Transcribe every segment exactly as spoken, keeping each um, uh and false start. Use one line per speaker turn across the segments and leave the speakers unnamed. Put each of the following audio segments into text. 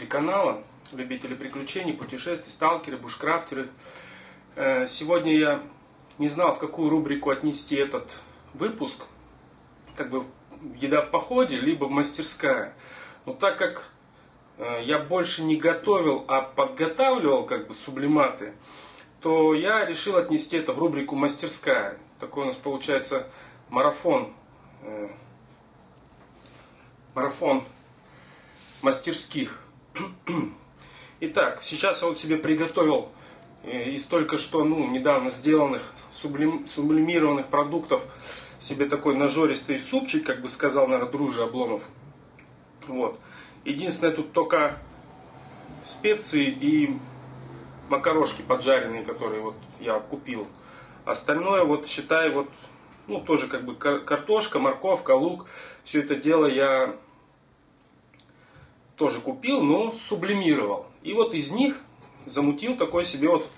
канала, любители приключений, путешествий, сталкеры, бушкрафтеры. Сегодня я не знал, в какую рубрику отнести этот выпуск, как бы еда в походе, либо мастерская. Но так как я больше не готовил, а подготавливал как бы сублиматы, то я решил отнести это в рубрику мастерская. Такой у нас получается марафон. Марафон мастерских. Итак, сейчас я вот себе приготовил из только что ну, недавно сделанных сублим, сублимированных продуктов себе такой нажористый супчик, как бы сказал, наверное, Друже Обломов. Вот. Единственное, тут только специи и макарошки поджаренные, которые вот я купил. Остальное, вот считай, вот, ну, тоже как бы картошка, морковка, лук. Все это дело я тоже купил, но сублимировал. И вот из них замутил такой себе вот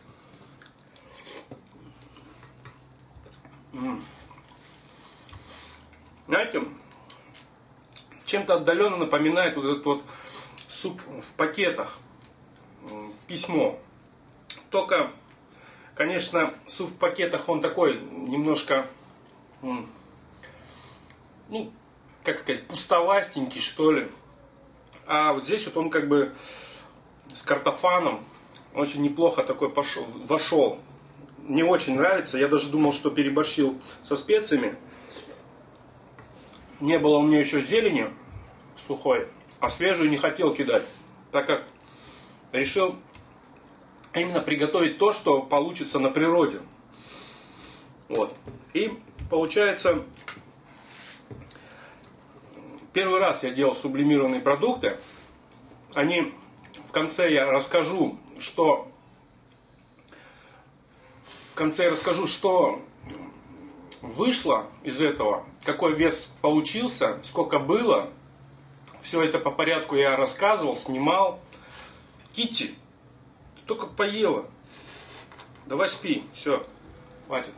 знаете, чем-то отдаленно напоминает вот этот вот суп в пакетах, письмо. Только, конечно, суп в пакетах он такой немножко, ну, как сказать, пустовастенький, что ли. А вот здесь вот он как бы с картофаном очень неплохо такой пошел, вошел. Мне очень нравится. Я даже думал, что переборщил со специями. Не было у меня еще зелени сухой, а свежую не хотел кидать, так как решил именно приготовить то, что получится на природе. Вот. И получается, первый раз я делал сублимированные продукты. Они в конце я расскажу, что в конце я расскажу, что вышло из этого, какой вес получился, сколько было. Все это по порядку я рассказывал, снимал. Китти, ты только поела. Давай спи, все, хватит.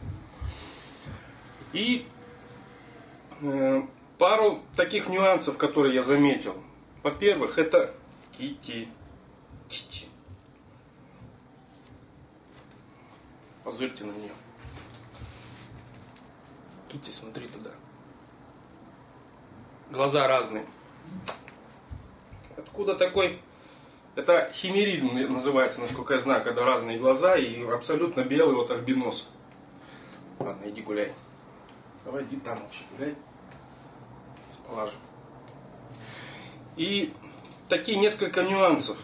И э, пару таких нюансов, которые я заметил. Во-первых, это Китти. Китти. Позырьте на нее. Китти, смотри туда. Глаза разные. Откуда такой... Это химеризм называется, насколько я знаю, когда разные глаза и абсолютно белый вот альбинос. Ладно, иди гуляй. Давай иди там вообще гуляй. Положим. И такие несколько нюансов.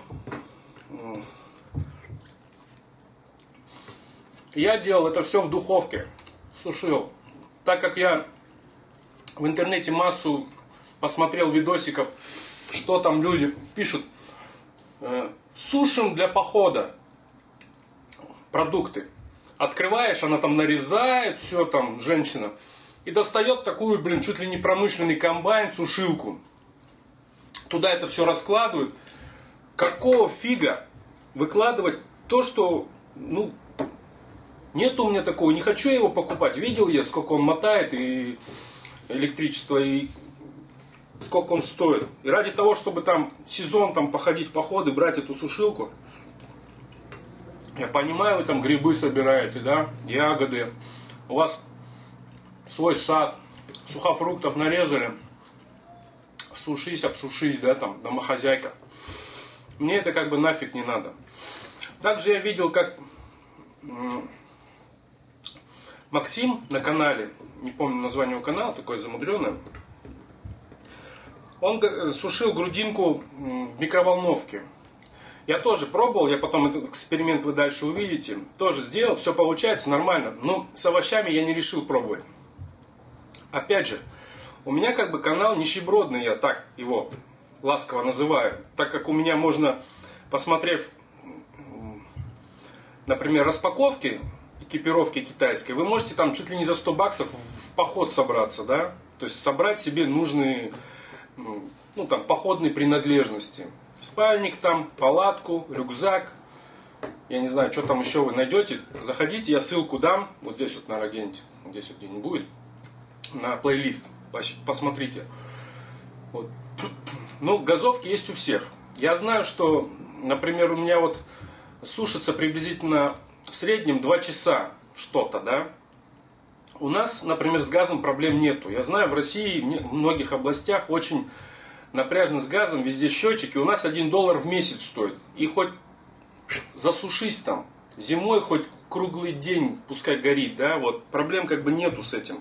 Я делал это все в духовке. Сушил. Так как я в интернете массу посмотрел видосиков, что там люди пишут. Э, сушим для похода продукты. Открываешь, она там нарезает, все там, женщина. И достает такую, блин, чуть ли не промышленный комбайн, сушилку. Туда это все раскладывают. Какого фига выкладывать то, что, ну, нет у меня такого, не хочу я его покупать. Видел я, сколько он мотает, и электричество, и сколько он стоит. И ради того, чтобы там сезон там походить в походы, брать эту сушилку. Я понимаю, вы там грибы собираете, да, ягоды. У вас свой сад, сухофруктов нарезали. Сушись, обсушись, да, там, домохозяйка. Мне это как бы нафиг не надо. Также я видел, как Максим на канале, не помню название его канала, такое замудренное, он сушил грудинку в микроволновке. Я тоже пробовал, я потом этот эксперимент вы дальше увидите. Тоже сделал, все получается нормально. Но с овощами я не решил пробовать. Опять же, у меня как бы канал нищебродный, я так его ласково называю. Так как у меня можно, посмотрев, например, распаковки экипировки китайской, вы можете там чуть ли не за сто баксов в поход собраться, да? То есть собрать себе нужные, ну там, походные принадлежности. Спальник там, палатку, рюкзак. Я не знаю, что там еще вы найдете. Заходите, я ссылку дам. Вот здесь вот, наверное, где-нибудь, здесь вот где-нибудь будет. На плейлист. Посмотрите. Вот. Ну, газовки есть у всех. Я знаю, что, например, у меня вот сушится приблизительно в среднем два часа что-то, да. У нас, например, с газом проблем нету. Я знаю, в России в многих областях очень напряжно с газом, везде счетчики. У нас один доллар в месяц стоит. И хоть засушись там, зимой хоть круглый день пускай горит, да, вот проблем как бы нету с этим.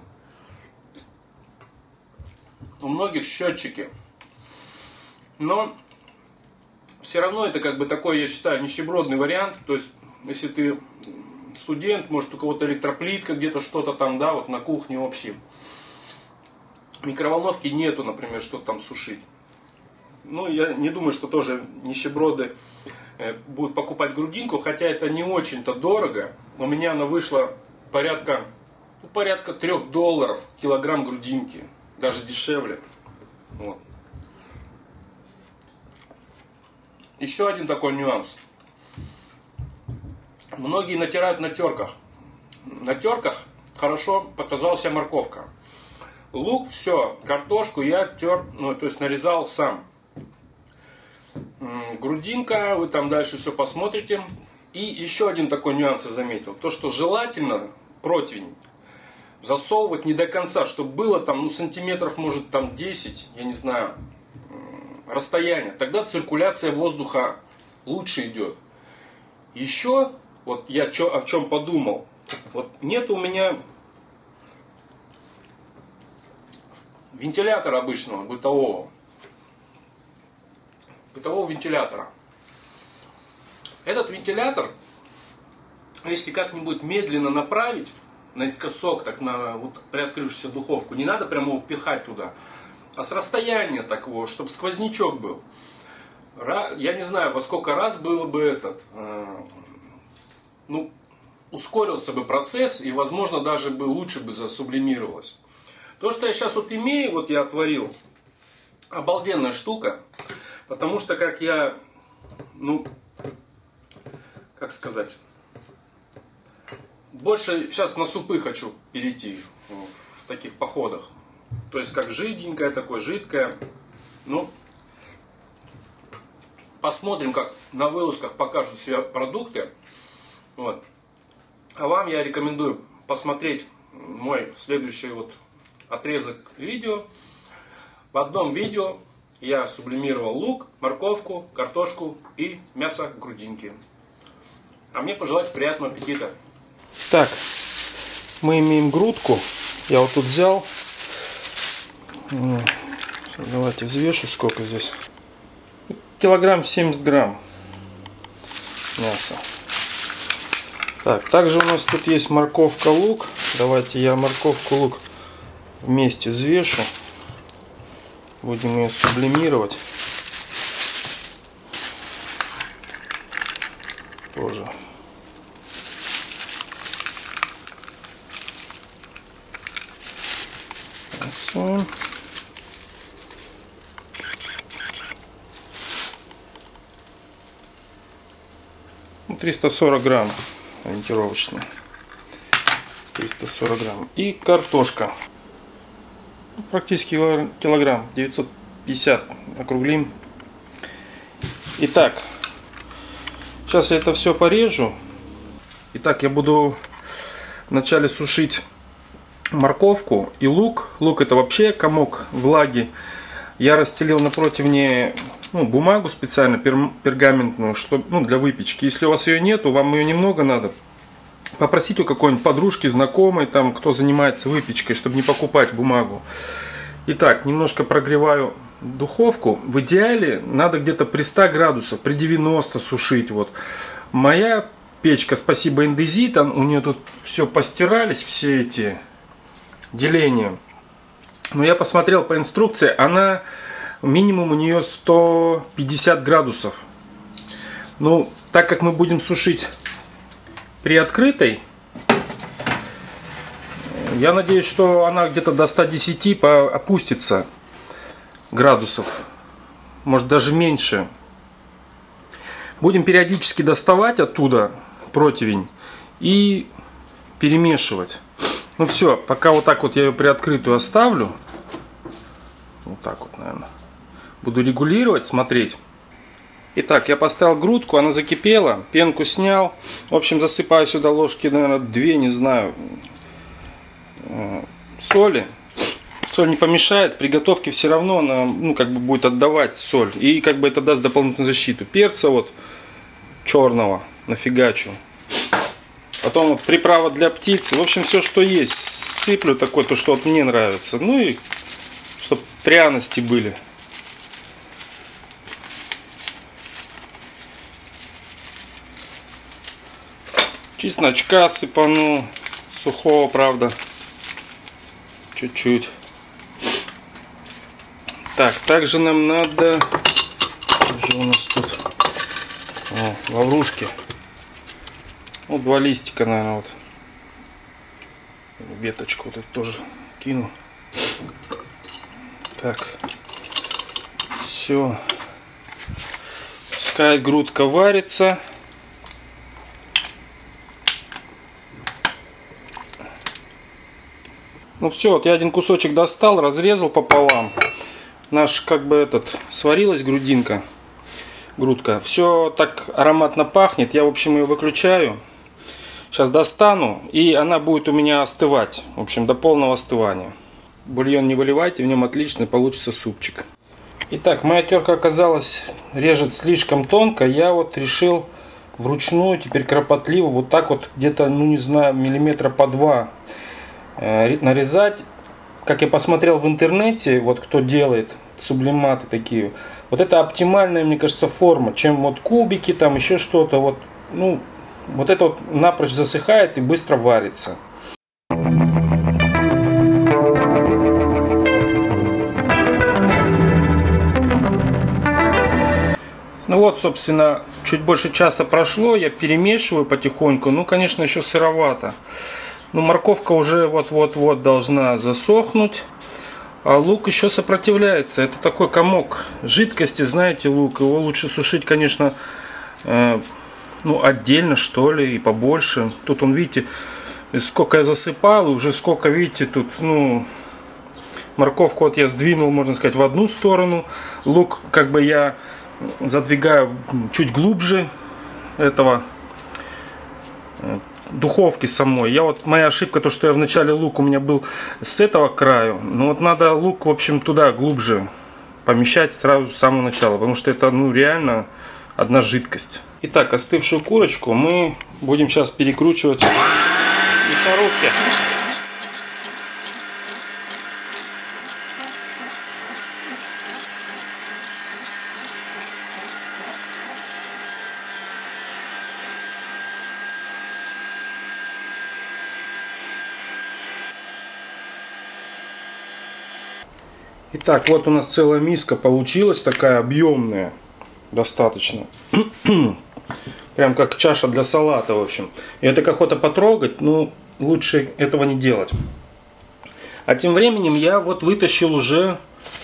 У многих счетчики. Но все равно это как бы такой, я считаю, нищебродный вариант. То есть, если ты студент, может у кого-то электроплитка где-то что-то там, да, вот на кухне общей. Микроволновки нету, например, что-то там сушить. Ну, я не думаю, что тоже нищеброды будут покупать грудинку, хотя это не очень-то дорого. У меня она вышла порядка, ну, порядка трех долларов килограмм грудинки, даже дешевле. Вот. Еще один такой нюанс. Многие натирают на терках. На терках хорошо показала себя морковка. Лук, все, картошку я тер, ну, то есть нарезал сам. Грудинка, вы там дальше все посмотрите. И еще один такой нюанс я заметил. То, что желательно противень засовывать не до конца, чтобы было там, ну, сантиметров, может, там десять, я не знаю, расстояние. Тогда циркуляция воздуха лучше идет. Еще, вот я чё, о чем подумал. Вот нет у меня вентилятора обычного, бытового. Бытового вентилятора. Этот вентилятор, если как-нибудь медленно направить наискосок, так на вот приоткрывшуюся духовку, не надо прямо его пихать туда, а с расстояния такого, чтобы сквознячок был. Я не знаю, во сколько раз было бы этот, ну, ускорился бы процесс, и, возможно, даже бы лучше бы засублимировалось. То, что я сейчас вот имею, вот я отварил, обалденная штука, потому что, как я, ну, как сказать, больше сейчас на супы хочу перейти в таких походах. То есть, как жиденькое такое, жидкое. Ну, посмотрим, как на вылазках покажут себя продукты. Вот. А вам я рекомендую посмотреть мой следующий вот отрезок видео. В одном видео я сублимировал лук, морковку, картошку и мясо грудинки. А мне пожелать приятного аппетита.
Так, мы имеем грудку. Я вот тут взял. Давайте взвешу, сколько здесь. Килограмм семьдесят грамм мяса. Так, также у нас тут есть морковка, лук. Давайте я морковку, лук вместе взвешу. Будем ее сублимировать. Тоже. Все. триста сорок грамм ориентировочно. триста сорок грамм. И картошка. Практически килограмм. девятьсот пятьдесят округлим. Итак, сейчас я это все порежу. Итак, я буду вначале сушить морковку и лук. Лук — это вообще комок влаги. Я расстелил на противне, ну, бумагу специально, пер, пергаментную, чтобы, ну, для выпечки. Если у вас ее нету, вам ее немного надо. Попросить у какой-нибудь подружки, знакомой, там, кто занимается выпечкой, чтобы не покупать бумагу. Итак, немножко прогреваю духовку. В идеале надо где-то при ста градусах, при девяноста сушить. Вот. Моя печка, спасибо Индезит, у нее тут все постирались, все эти деления. Но я посмотрел по инструкции, она минимум у нее сто пятьдесят градусов. Ну, так как мы будем сушить при открытой, я надеюсь, что она где-то до ста десяти опустится градусов, может даже меньше. Будем периодически доставать оттуда противень и перемешивать. Ну все, пока вот так вот я ее приоткрытую оставлю. Вот так вот, наверное. Буду регулировать, смотреть. Итак, я поставил грудку, она закипела, пенку снял. В общем, засыпаю сюда ложки, наверное, две, не знаю, соли. Соль не помешает, при готовке все равно она, ну, как бы будет отдавать соль. И как бы это даст дополнительную защиту. Перца вот черного нафигачу. Потом вот приправа для птицы. В общем, все, что есть, сыплю такое, то, что вот мне нравится. Ну и чтобы пряности были. Чесночка сыпану, сухого, правда, чуть-чуть. Так, также нам надо, что у нас тут, о, лаврушки, ну, два листика, наверное, вот, веточку вот эту тоже кину. Так, все, пускай грудка варится. Ну все, вот я один кусочек достал, разрезал пополам. Наш, как бы, этот, сварилась грудинка, грудка. Все так ароматно пахнет. Я, в общем, ее выключаю. Сейчас достану, и она будет у меня остывать. В общем, до полного остывания. Бульон не выливайте, в нем отлично получится супчик. Итак, моя терка оказалась, режет слишком тонко. Я вот решил вручную, теперь кропотливо, вот так вот где-то, ну не знаю, миллиметра по два нарезать. Как я посмотрел в интернете, вот кто делает сублиматы такие, вот это оптимальная, мне кажется, форма, чем вот кубики, там еще что-то, вот, ну, вот это вот напрочь засыхает и быстро варится. Ну вот, собственно, чуть больше часа прошло, я перемешиваю потихоньку, ну, конечно, еще сыровато. Ну, морковка уже вот-вот-вот должна засохнуть, а лук еще сопротивляется. Это такой комок жидкости, знаете, лук. Его лучше сушить, конечно, э, ну, отдельно, что ли, и побольше. Тут он, видите, сколько я засыпал, уже сколько, видите, тут, ну, морковку вот я сдвинул, можно сказать, в одну сторону. Лук, как бы, я задвигаю чуть глубже этого духовки самой. Я вот, моя ошибка, то, что я в начале лук у меня был с этого краю. Но вот надо лук, в общем, туда глубже помещать сразу с самого начала, потому что это, ну, реально одна жидкость. Итак, остывшую курочку мы будем сейчас перекручивать в мясорубке. Итак, вот у нас целая миска получилась, такая объемная, достаточно. Прям как чаша для салата, в общем. И это охота потрогать, но лучше этого не делать. А тем временем я вот вытащил уже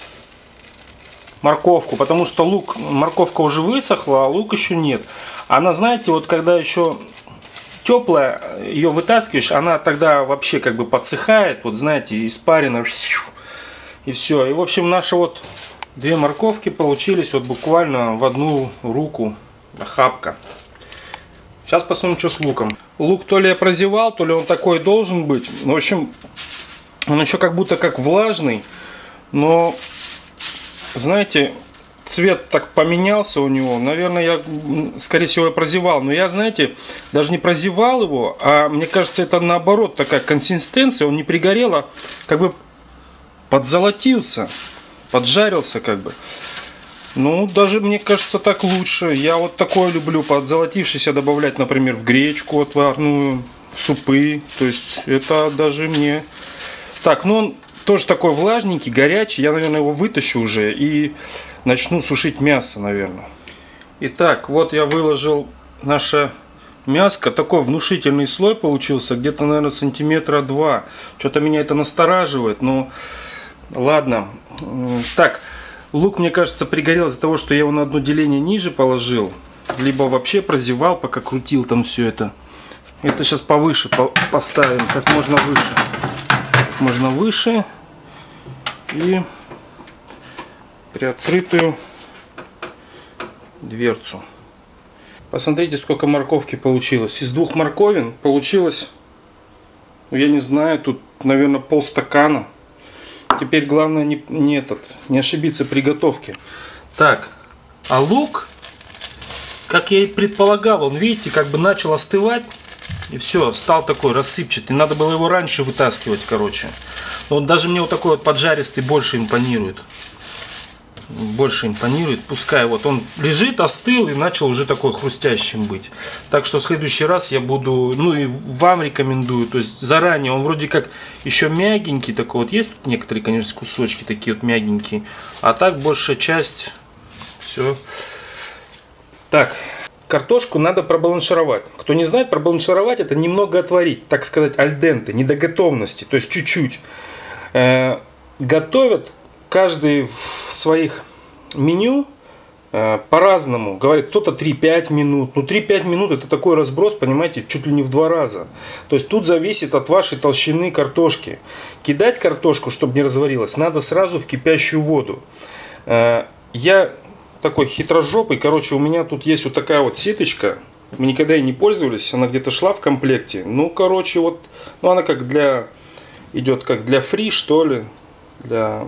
морковку, потому что лук, морковка уже высохла, а лук еще нет. Она, знаете, вот когда еще теплая, ее вытаскиваешь, она тогда вообще как бы подсыхает, вот знаете, испарина. И все. И в общем наши вот две морковки получились вот буквально в одну руку, охапка. Сейчас посмотрим, что с луком. Лук то ли я прозевал, то ли он такой должен быть. В общем, он еще как будто как влажный. Но, знаете, цвет так поменялся у него. Наверное, я, скорее всего, я прозевал. Но я, знаете, даже не прозевал его, а мне кажется, это наоборот такая консистенция. Он не пригорел, а как бы подзолотился, поджарился как бы. Ну, даже мне кажется так лучше. Я вот такое люблю, подзолотившийся добавлять, например, в гречку отварную, в супы. То есть это даже мне... Так, ну он тоже такой влажненький, горячий. Я, наверное, его вытащу уже и начну сушить мясо, наверное. Итак, вот я выложил наше мяско. Такой внушительный слой получился, где-то, наверное, сантиметра два. Что-то меня это настораживает, но... Ладно. Так, лук, мне кажется, пригорел из-за того, что я его на одно деление ниже положил. Либо вообще прозевал, пока крутил там все это. Это сейчас повыше поставим, как можно выше. Как можно выше. И приоткрытую дверцу. Посмотрите, сколько морковки получилось. Из двух морковин получилось, ну, я не знаю, тут, наверное, полстакана. Теперь главное не, не, этот, не ошибиться при готовке. Так, а лук, как я и предполагал, он, видите, как бы начал остывать. И все, стал такой рассыпчатый. Надо было его раньше вытаскивать, короче. Но он даже мне вот такой вот поджаристый больше импонирует. Больше импонирует. Пускай вот он лежит, остыл и начал уже такой хрустящим быть. Так что в следующий раз я буду, ну и вам рекомендую, то есть заранее. Он вроде как еще мягенький такой. Вот есть тут некоторые, конечно, кусочки такие вот мягенькие. А так большая часть. Все. Так. Картошку надо пробаланшировать. Кто не знает, пробаланшировать — это немного отварить, так сказать, аль денте, не до готовности, то есть чуть-чуть. Э, готовят каждый в своих меню э, по-разному. Говорит, кто-то три-пять минут. Ну, три-пять минут — это такой разброс, понимаете, чуть ли не в два раза. То есть тут зависит от вашей толщины картошки. Кидать картошку, чтобы не разварилась, надо сразу в кипящую воду. Э, я... такой хитрожопый. Короче, у меня тут есть вот такая вот сеточка. Мы никогда и не пользовались. Она где-то шла в комплекте. Ну, короче, вот. Ну, она как для... идет как для фри, что ли. Для...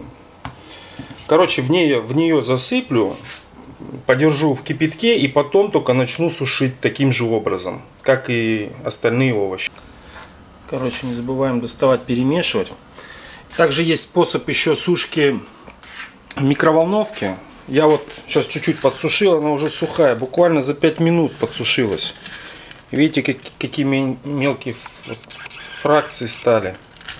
Короче, в нее, в нее засыплю. Подержу в кипятке. И потом только начну сушить таким же образом. Как и остальные овощи. Короче, не забываем доставать, перемешивать. Также есть способ еще сушки в микроволновке. Я вот сейчас чуть-чуть подсушил, она уже сухая, буквально за пять минут подсушилась. Видите, как, какие мелкие фракции стали.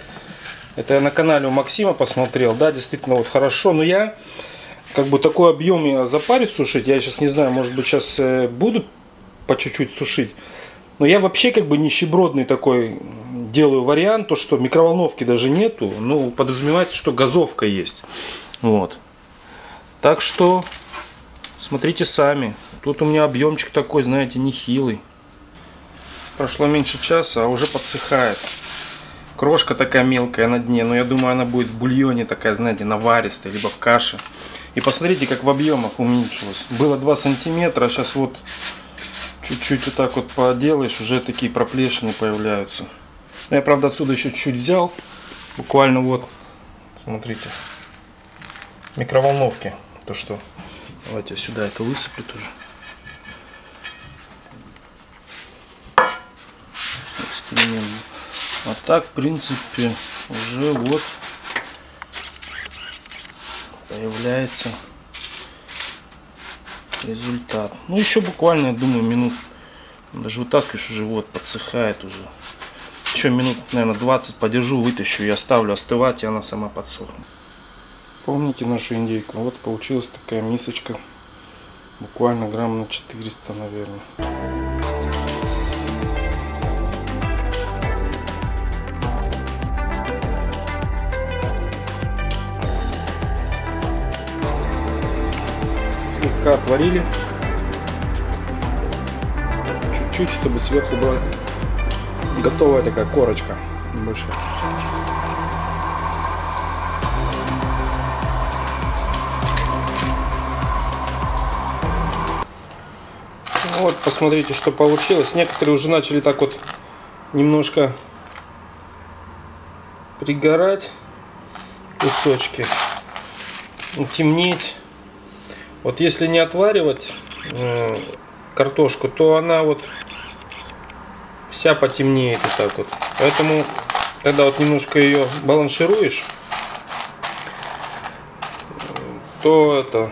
Это я на канале у Максима посмотрел, да, действительно вот хорошо. Но я, как бы такой объем я запарюсь сушить, я сейчас не знаю, может быть сейчас буду по чуть-чуть сушить. Но я вообще как бы нищебродный такой делаю вариант, то что микроволновки даже нету, ну подразумевается, что газовка есть. Вот. Так что смотрите сами. Тут у меня объемчик такой, знаете, нехилый. Прошло меньше часа, а уже подсыхает. Крошка такая мелкая на дне, но я думаю, она будет в бульоне такая, знаете, наваристая, либо в каше. И посмотрите, как в объемах уменьшилось. Было два сантиметра, а сейчас вот чуть-чуть вот так вот поделаешь, уже такие проплешины появляются. Я, правда, отсюда еще чуть-чуть взял. Буквально вот, смотрите, микроволновки. То что, давайте я сюда это высыплю тоже. Эксперимент. А так, в принципе, уже вот появляется результат. Ну, еще буквально, я думаю, минут, даже вытаскиваешь, уже вот подсыхает уже. Еще минут, наверное, двадцать подержу, вытащу и оставлю остывать, и она сама подсохнет. Помните нашу индейку? Вот получилась такая мисочка. Буквально грамм на четыреста, наверное. Слегка отварили. Чуть-чуть, чтобы сверху была готовая такая корочка. Больше. Вот, посмотрите, что получилось. Некоторые уже начали так вот немножко пригорать кусочки, темнеть. Вот если не отваривать э, картошку, то она вот вся потемнеет и так вот. Поэтому, когда вот немножко ее баланшируешь, то это...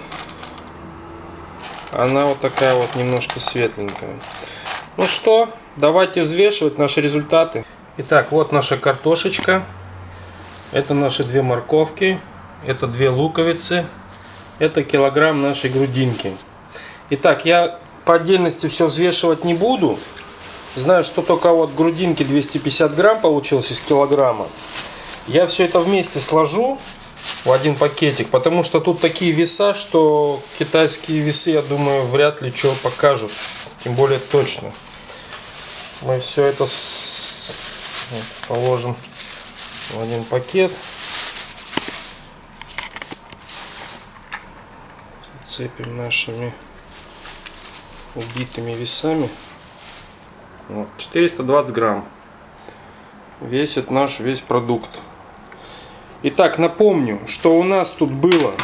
она вот такая вот немножко светленькая. Ну что, давайте взвешивать наши результаты. Итак, вот наша картошечка. Это наши две морковки. Это две луковицы. Это килограмм нашей грудинки. Итак, я по отдельности все взвешивать не буду. Знаю, что только вот грудинки двести пятьдесят грамм получилось из килограмма. Я все это вместе сложу в один пакетик, потому что тут такие веса, что китайские весы, я думаю, вряд ли что покажут, тем более точно. Мы все это вот, положим в один пакет, цепим нашими убитыми весами. Вот, четыреста двадцать грамм весит наш весь продукт. Итак, напомню, что у нас тут было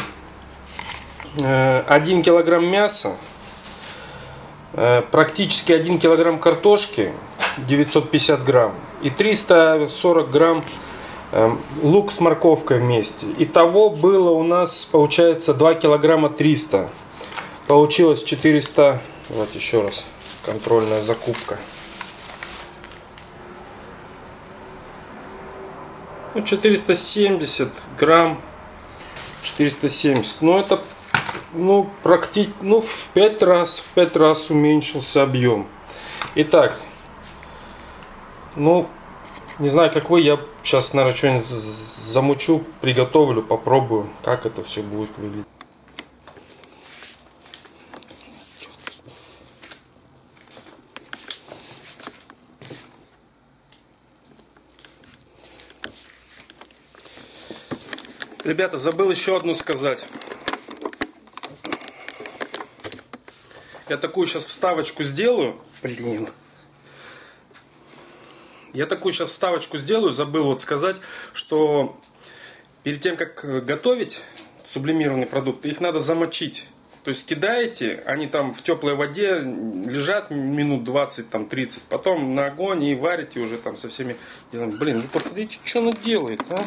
один килограмм мяса, практически один килограмм картошки, девятьсот пятьдесят грамм, и триста сорок грамм лук с морковкой вместе. Итого было у нас, получается, два килограмма триста. Получилось четыреста. Вот еще раз контрольная закупка. Ну, четыреста семьдесят грамм. четыреста семьдесят. Ну, это, ну, практически, ну, в пять раз, в пять раз уменьшился объем. Итак, ну, не знаю, как вы, я сейчас, наверное, что-нибудь замучу, приготовлю, попробую, как это все будет выглядеть. Ребята, забыл еще одну сказать. Я такую сейчас вставочку сделаю. Блин. Я такую сейчас вставочку сделаю. Забыл вот сказать, что перед тем, как готовить сублимированные продукты, их надо замочить. То есть кидаете, они там в теплой воде лежат минут двадцать, там тридцать. Потом на огонь и варите уже там со всеми делами. Блин, ну посмотрите, что она делает, а?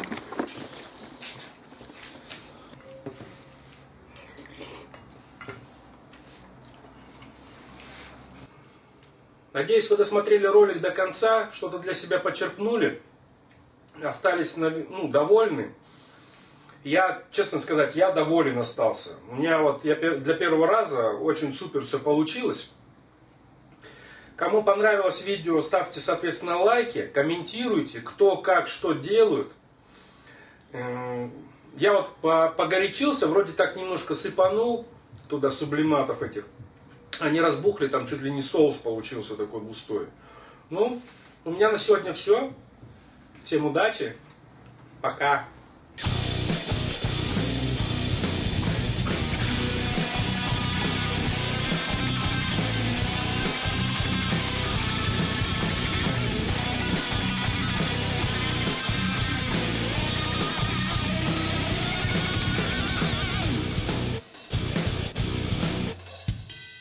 Надеюсь, вы досмотрели ролик до конца, что-то для себя почерпнули, остались ну, довольны. Я, честно сказать, я доволен остался. У меня вот я для первого раза очень супер все получилось. Кому понравилось видео, ставьте, соответственно, лайки, комментируйте, кто как что делают. Я вот погорячился, вроде так немножко сыпанул туда сублиматов этих. Они разбухли, там чуть ли не соус получился такой густой. Ну, у меня на сегодня все. Всем удачи. Пока.